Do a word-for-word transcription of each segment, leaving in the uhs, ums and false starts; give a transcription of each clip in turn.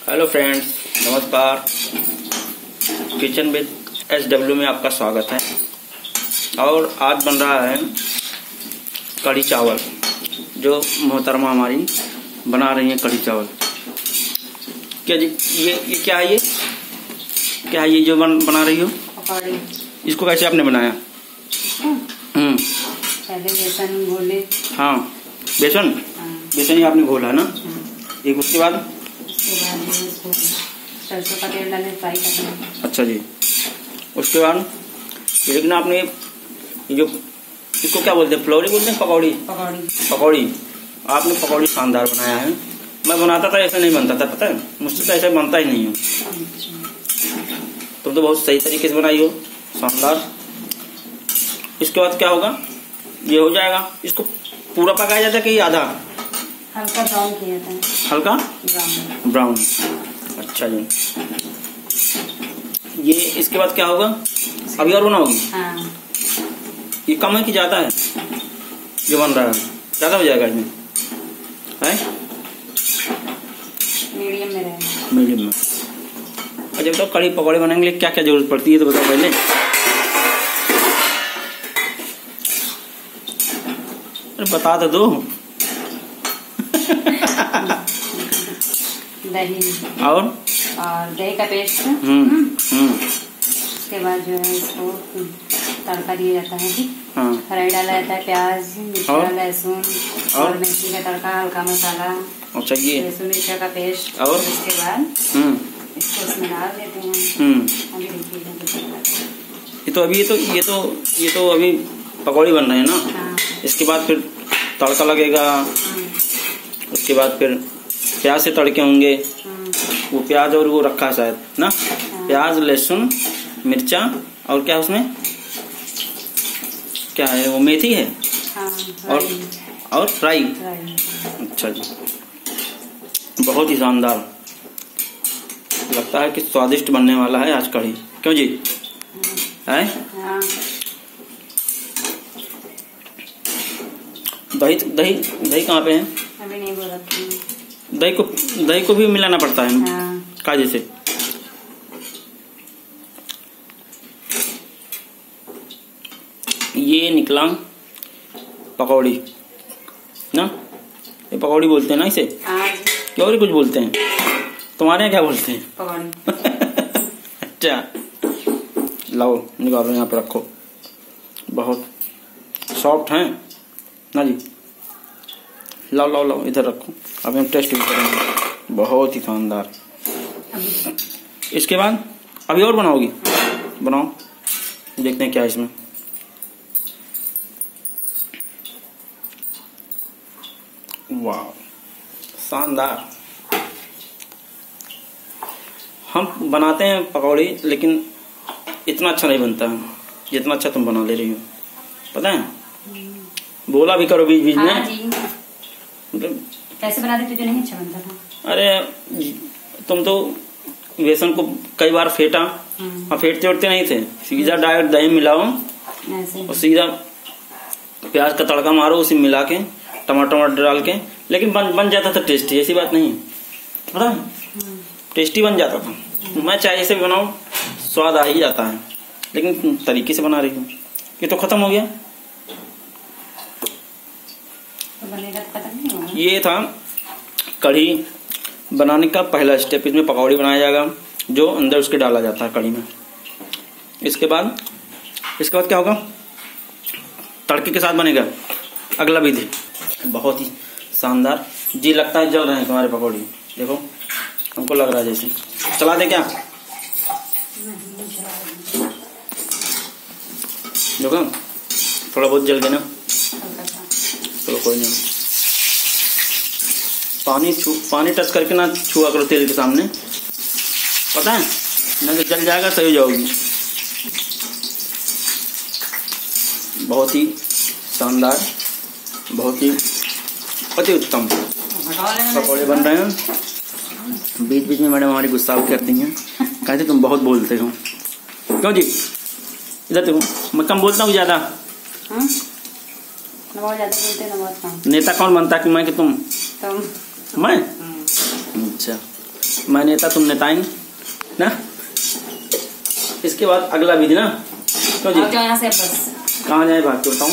Hello friends, नमस्कार। Kitchen with S W में आपका स्वागत है। और आज बन रहा है कढ़ी चावल, जो मोहतरमा हमारी बना रही हैं कढ़ी चावल। क्या जी ये ये क्या है? ये क्या है ये जो बन, बना रही हो? पकौड़ी। इसको कैसे आपने बनाया? हम्म पहले बेसन घोले। हाँ, बेसन हाँ। बेसन ही आपने घोला ना? हाँ। एक उसके बाद उसके बाद इसको सरसों का तेल डाले फ्राई करना। अच्छा जी। उसके बाद लेकिन आपने ये जो इसको क्या बोलते हैं, फुलौरी बोलते हैं? पकौड़ी पकौड़ी पकौड़ी आपने पकौड़ी शानदार बनाया है। मैं बनाता था, ऐसा नहीं बनता था, पता है मुझसे तो ऐसा बनता ही नहीं है। तुम तो बहुत सही तरीके से बनाई हो, शानदार। इसके बाद क्या होगा? ये हो जाएगा। इसको पूरा पकाया जाता है कि आधा? हल्का ब्राउन किया था। हल्का ब्राउन ब्राउन। अच्छा जी। ये इसके बाद क्या होगा? अभी और बनाओगी? हाँ। ये कम है कि ज्यादा है जो बन रहा है? ज्यादा हो जाएगा इसमें, है? मीडियम में रहेगा। मीडियम में। अच्छा बताओ, कढ़ी पकौड़े बनाने के लिए क्या क्या जरूरत पड़ती है तो बताओ पहले। अरे बता तो दो। दही और और दही का पेस्ट। हम्म हम्म उसके बाद जो है इसको तड़का दिया जाता है। ठीक। हाँ। फ्राई डाला जाता है, प्याज, मिर्चा, लहसुन और मेथी का तड़का, हल्का मसाला। अच्छा ये लहसुन मिर्चा का पेस्ट। और उसके बाद हम्म इसको इसमें डाल देते हैं। हम्म अभी देखिए ये तो अभी ये तो ये तो ये तो अभी पकौड़ी बन रहे हैं ना? हाँ। इसके बाद फिर तड़का लगेगा। उसके बाद फिर प्याज से तड़के होंगे। वो प्याज और वो रखा है शायद ना? प्याज, लहसुन, मिर्चा और क्या उसमें क्या है? वो मेथी है। हाँ। और और फ्राई। अच्छा जी, बहुत ही शानदार। लगता है कि स्वादिष्ट बनने वाला है आज कढ़ी, क्यों जी? है? हाँ। दही दही दही कहाँ पे है? अभी नहीं बोल रखी। दही को दही को भी मिलाना पड़ता है? हाँ। काजे से? ये निकला पकौड़ी ना? ये पकौड़ी बोलते हैं ना इसे? हाँ। क्या और कुछ बोलते हैं? तुम्हारे यहाँ क्या बोलते हैं? पकौड़ी। अच्छा, लाओ निकालो, यहाँ पे रखो। बहुत सॉफ्ट हैं ना जी? लाओ लाओ लाओ, इधर रखो। अभी हम टेस्ट भी करेंगे। बहुत ही शानदार। इसके बाद अभी और बनाओगी? बनाओ, देखते हैं क्या है इसमें। वाह, शानदार। हम बनाते हैं पकौड़ी, लेकिन इतना अच्छा नहीं बनता है जितना अच्छा तुम बना ले रही हो, पता है? बोला भी करो बीच बीच में। हाँ जी। कैसे बनाते थे जो नहीं अच्छा बनता था? अरे तुम तो बेसन को कई बार फेंटा और फेंटते उठते नहीं थे। सीधा डायरेक्ट दही मिलाओ ऐसे और सीधा प्याज का तड़का मारो, उसी मिला के टमाटर टमाटर डाल के, लेकिन बन बन जाता था टेस्टी। ऐसी बात नहीं है, पता है? टेस्टी बन जाता था। मैं चाहे जैसे बनाऊं स्वाद आ ही जाता है, लेकिन तरीके से बना रही हूँ। ये तो खत्म हो गया। तो बनेगा तो पता नहीं होगा। ये था कढ़ी बनाने का पहला स्टेप। इसमें पकौड़ी बनाया जाएगा, जो अंदर उसके डाला जाता है कढ़ी में। इसके बाद इसके बाद क्या होगा? तड़के के साथ बनेगा अगला विधि। बहुत ही शानदार जी। लगता है जल रहे हैं तुम्हारे पकौड़ी, देखो हमको लग रहा है जैसे। चला दे क्या? देखो थोड़ा बहुत जल गया ना? चलो कोई नहीं। पानी छू पानी टच करके ना छुआ करो तेल के सामने, पता है? नहीं तो जल जाएगा, सही हो जाओगी। बहुत ही शानदार, बहुत ही अति उत्तम पकौड़े बन रहे हैं। बीच बीच में मैडम हमारी गुस्सा करती हैं, कहते तुम बहुत बोलते हो। क्यों जी? इधर देखो, मैं कम बोलता हूँ ज्यादा? ना बहुत ज्यादा बोलते ना बहुत कम। नेता कौन बनता कि मैं कि तुम? तुम। मैं? अच्छा, मैंने था तुमने टाइम ना। इसके बाद अगला विधि ना, क्यों जी? यहाँ से बस कहाँ जाए भाग के बताऊँ?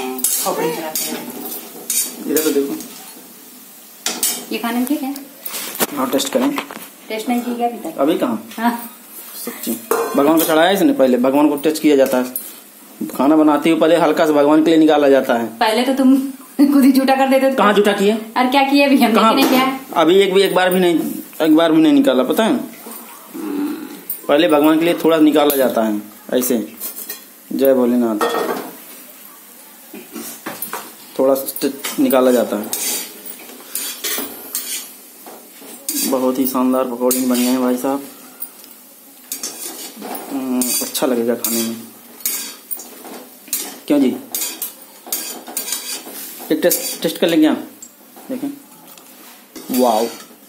इधर तो देखो, ये खाने में ठीक है। हाँ टेस्ट करें। टेस्ट नहीं किया अभी तक? अभी कहाँ? हाँ। सच्ची भगवान को चढ़ाया इसने, पहले भगवान को टेस्ट किया जाता है। खाना बनाती हूँ पहले हल्का से भगवान के लिए निकाला जाता है। पहले तो तुम खुद ही झूठा कर देते थे। कहाँ झूठा किया? और क्या किया भी हमने नहीं किया। अभी एक भी एक बार भी नहीं, एक बार भी नहीं निकाला, पता है? पहले भगवान के लिए थोड़ा निकाला जाता है ऐसे। जय भोलेनाथ। थोड़ा निकाला जाता है। बहुत ही शानदार पकौड़े बन गए हैं भाई साहब। अच्छा लगेगा खाने में, क्यों जी? एक टेस्ट टेस्ट कर लेंगे आप, देखें। वाव,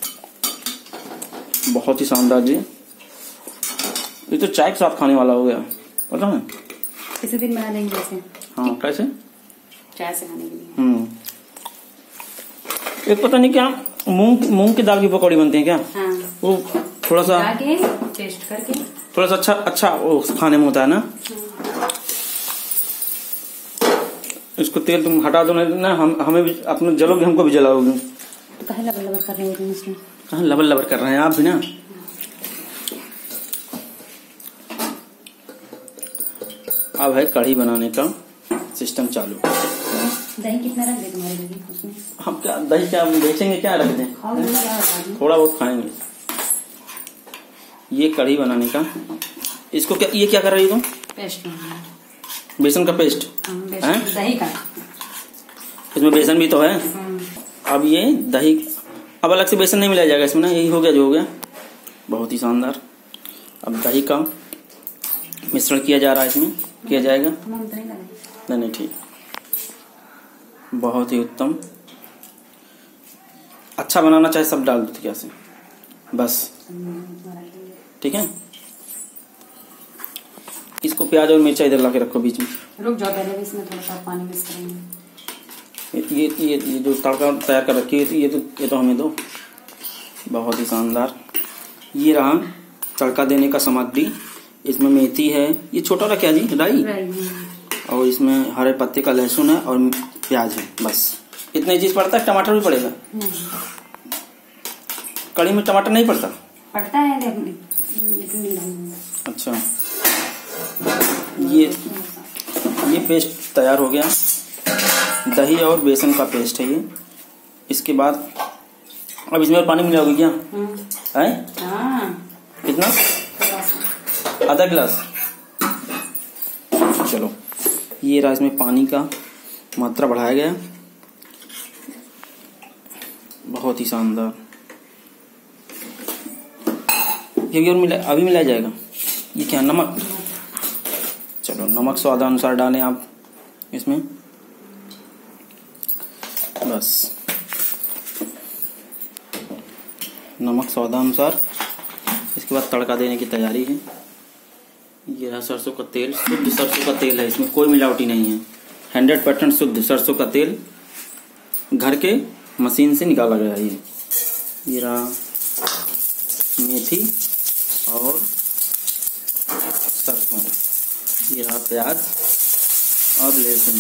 बहुत ही शानदार जी। ये तो चाय के साथ खाने वाला हो गया, पता है? किसी दिन बना देंगे ऐसे। हाँ, कैसे? चाय से खाने के लिए। हम्म। एक पता नहीं क्या मूंग मूंग की दाल की पकौड़ी बनती है क्या? हाँ। वो थोड़ा सा टेस्ट करके थोड़ा सा अच्छा अच्छा वो खाने में होता है ना। इसको तेल तुम हटा दो ना, हम हमें भी अपने जलोगे, हमको भी जलाओगे। तो कहाँ लबर लबर कर रहे हो तुम इसमें? कहाँ लबर लबर कर रहे हैं आप भी ना। अब है कढ़ी बनाने का सिस्टम चालू। दही कितना रख दे तुम्हारे लिए उसमें? हम क्या दही क्या बेचेंगे, क्या रख दें? थोड़ा बहुत खाएंगे। ये कढ़ी बनाने का, इसको क्या, ये क्या कर रही हो तुम? पेस्ट, बेसन का पेस्ट है, दही का। इसमें बेसन भी तो है। अब ये दही, अब अलग से बेसन नहीं मिलाया जाएगा इसमें ना, यही हो गया जो हो गया। बहुत ही शानदार। अब दही का मिश्रण किया जा रहा है, इसमें किया जाएगा। नहीं नहीं ठीक, बहुत ही उत्तम। अच्छा बनाना चाहे सब डाल दो क्या से, बस ठीक है। इसको प्याज और मिर्चा इधर ला के रखो बीच में। रुक जाओ, पहले भी इसमें थोड़ा सा पानी मिक्स करेंगे। ये ये ये जो तड़का तैयार कर रखी है, ये तो ये तो हमें दो। बहुत ही शानदार। ये रहा तड़का देने का सामग्री। इसमें मेथी है, ये छोटा रखा जी, राई, और इसमें हरे पत्ते का लहसुन है और प्याज है, बस इतनी चीज पड़ता है। टमाटर भी पड़ेगा? कढ़ी में टमाटर नहीं पड़ता? पड़ता है। अच्छा, ये ये पेस्ट तैयार हो गया। दही और बेसन का पेस्ट है ये। इसके बाद अब इसमें और पानी मिलाओगे क्या? है कितना? आधा गिलास। चलो, ये रहा इसमें पानी का मात्रा बढ़ाया गया। बहुत ही शानदार। ये भी और मिला, अभी मिलाया जाएगा। ये क्या, नमक? चलो, नमक स्वादानुसार डालें आप इसमें, बस नमक स्वादानुसार। इसके बाद तड़का देने की तैयारी है। ये रहा सरसों का तेल, शुद्ध सरसों का तेल है, इसमें कोई मिलावटी नहीं है। हंड्रेड परसेंट शुद्ध सरसों का तेल, घर के मशीन से निकाला गया है। ये ये रहा मेथी और सरसों, ये रहा प्याज और लहसुन।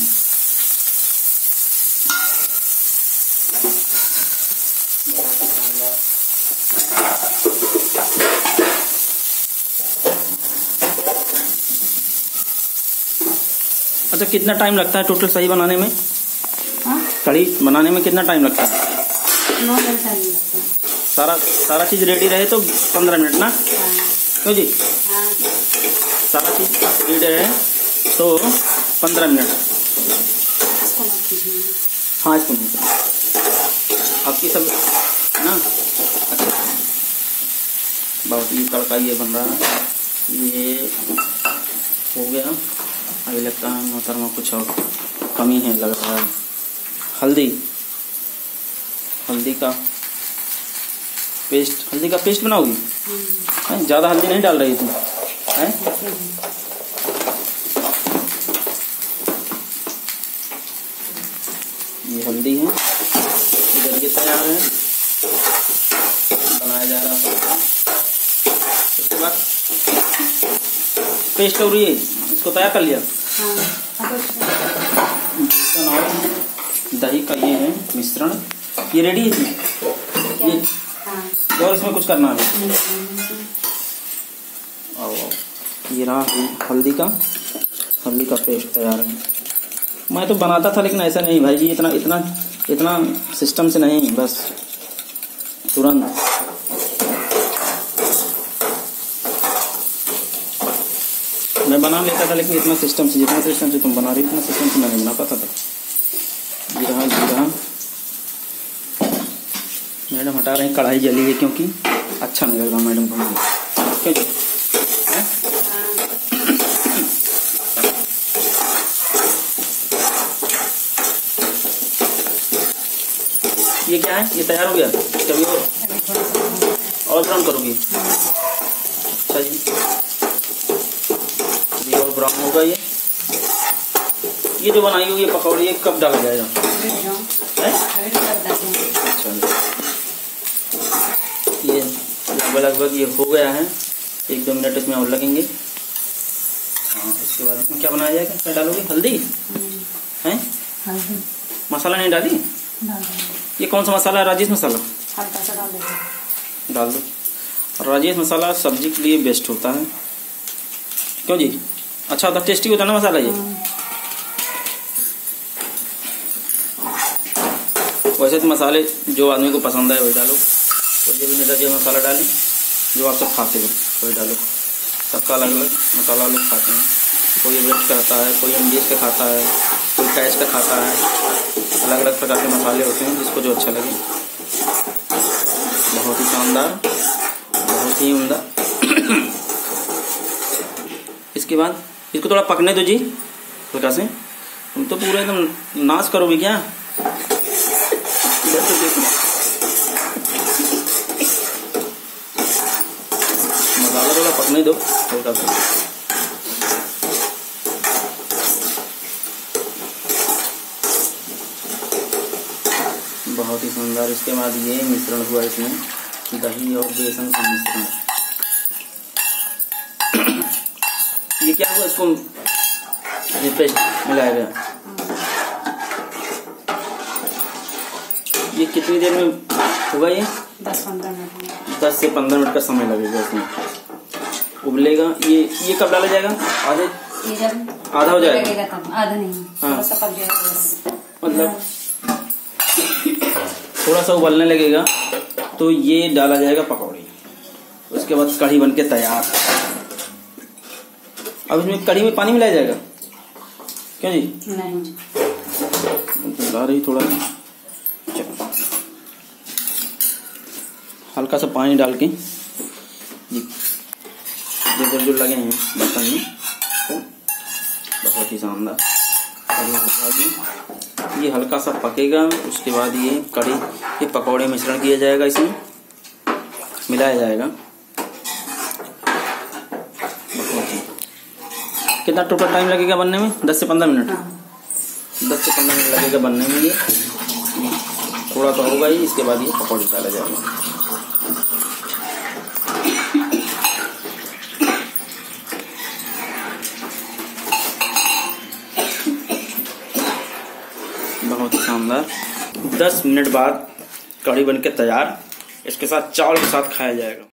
अच्छा, कितना टाइम लगता है टोटल सही बनाने में? हाँ? कढ़ी बनाने में कितना टाइम लगता है? नौ मिनट टाइम लगता है। सारा सारा चीज रेडी रहे तो पंद्रह मिनट ना? क्यों जी? हाँ। सारा चीज रेडी रहे तो पंद्रह मिनट। हाँ, इसको नहीं आपकी सब ना। अच्छा, बहुत ही तड़का ये बन रहा है। ये हो गया। अभी लगता है मोहतरमा कुछ और कमी है, लग रहा है। हल्दी, हल्दी का पेस्ट, हल्दी का पेस्ट बनाओगी? ज़्यादा हल्दी नहीं डाल रही तुम हैं? ये हल्दी है, इधर ये तैयार है। बनाया जा रहा है। उसके बाद पेस्ट हो रही है, इसको तैयार कर लिया। बेसन और दही का ये है मिश्रण, ये रेडी है इसमें ये। और इसमें कुछ करना है। आओ आओ, ये रहा हल्दी का हल्दी का पेस्ट तैयार है। मैं तो बनाता था लेकिन ऐसा नहीं भाई जी, इतना इतना इतना सिस्टम से नहीं, बस तुरंत। मैं बना लेता था लेकिन इतना सिस्टम से, जितना सिस्टम से तुम बना रही इतना सिस्टम से मैं नहीं बना पाता था। ये रहा ये रहा। मैडम हटा रहे हैं, कढ़ाई जली है क्योंकि अच्छा नहीं लग रहा मैडम को। क्यों जी? ये क्या है? ये तैयार हो गया, कभी और और ब्राउन करोगी? अच्छा जी, ये और ब्राउन होगा। ये ये जो बनाई हुई ये पकौड़ी, ये कब डाला जाएगा? अच्छा, ये लगभग लगभग ये हो गया है, एक दो मिनट इसमें और लगेंगे। हाँ, इसके बाद इसमें क्या बनाया जाएगा? क्या डालोगे? हल्दी है? मसाला नहीं डाली? ये कौन सा मसाला है? राजेश मसाला हल्का सा डाल दो। डाल दो। राजेश मसाला सब्जी के लिए बेस्ट होता है। क्यों जी? अच्छा होता, टेस्टी होता है ना मसाला ये। वैसे तो मसाले जो आदमी को पसंद है वही डालो, कोई भी नहीं राजेश मसाला डालें, जो आप सब खाते हो वही डालो। सबका अलग अलग मसाला लोग खाते हैं, कोई एवरेस्ट का खाता है, कोई एमडीएस का खाता है, कोई कैच का खाता है। अलग अलग प्रकार के मसाले होते हैं, जिसको जो अच्छा लगे। बहुत ही शानदार, बहुत ही उम्दा। इसके बाद इसको थोड़ा पकने दो जी, हल्का से। तुम तो पूरे एकदम नाश करोगे क्या? इधर तो देखो, मसाला थोड़ा पकने दो हल्का से। बहुत ही सुंदर। इसके बाद ये मिश्रण हुआ इसमें दही और बेसन का मिश्रण। ये क्या हुआ? इसको ये पेस्ट मिलाया गया। ये कितनी देर में होगा? ये दस पंद्रह मिनट दस से पंद्रह मिनट का समय लगेगा इसमें, उबलेगा। ये ये कब डाला जाएगा? आधे ये जब आधा हो जाएगा तब। आधा नहीं, थोड़ा सा पक जाएगा बस। मतलब थोड़ा सा उबलने लगेगा तो ये डाला जाएगा पकौड़ी। उसके बाद कढ़ी बनके तैयार। अब इसमें कढ़ी में पानी मिलाया जाएगा? क्यों जी? नहीं, ला रही थोड़ा हल्का सा पानी डाल के जी, जो जो लगे हैं बर्तन में, तो बहुत ही शानदार। ये हल्का सा पकेगा, उसके बाद ये कढ़ी ये पकौड़े मिश्रण किया जाएगा, इसमें मिलाया जाएगा। कितना टोटल टाइम लगेगा बनने में? दस से पंद्रह मिनट। दस से पंद्रह मिनट लगेगा बनने में। ये थोड़ा तो होगा ही, इसके बाद ये पकौड़ी डाला जाएगा। बहुत ही शानदार। दस मिनट बाद कढ़ी बनके तैयार। इसके साथ चावल के साथ खाया जाएगा।